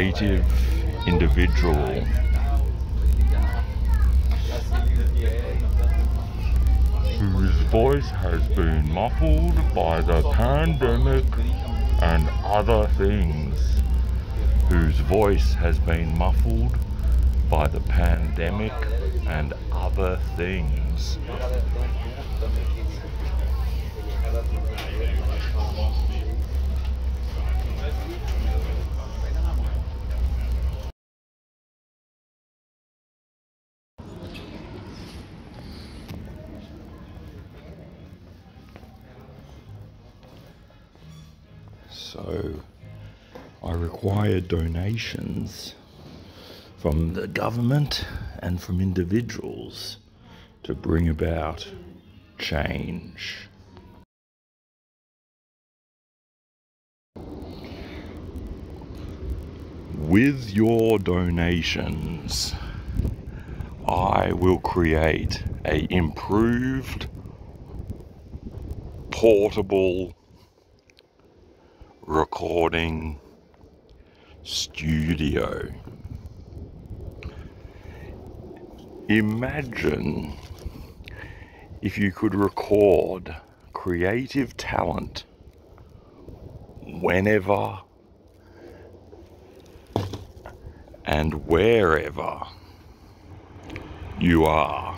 creative individual whose voice has been muffled by the pandemic and other things. Whose voice has been muffled by the pandemic and other things. So I require donations from the government and from individuals to bring about change. With your donations, I will create an improved, portable recording studio. Imagine if you could record creative talent whenever and wherever you are.